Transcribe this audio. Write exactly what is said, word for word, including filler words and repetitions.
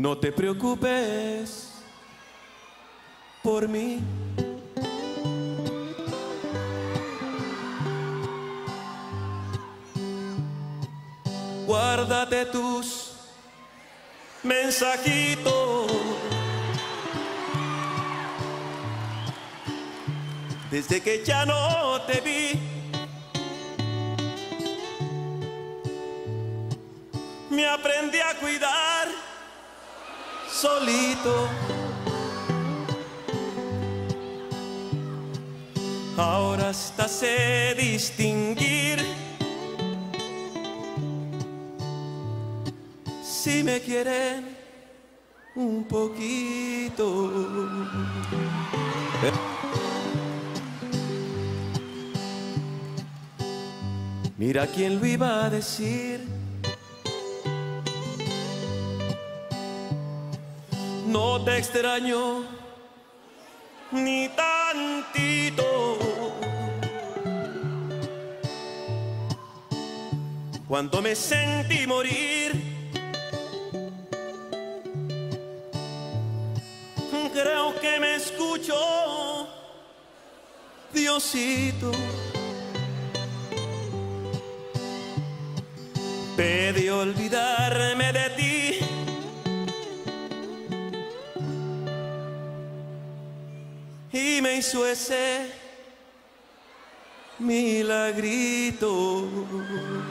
No te preocupes por mí. Guárdate tus mensajitos. Desde que ya no te vi, me aprendí a cuidar solito. Ahora hasta sé distinguir si me quieren un poquito. Mira quién lo iba a decir. No te extraño ni tantito. Cuando me sentí morir, creo que me escuchó Diosito. Pedí olvidarme de ti, y me hizo ese milagrito.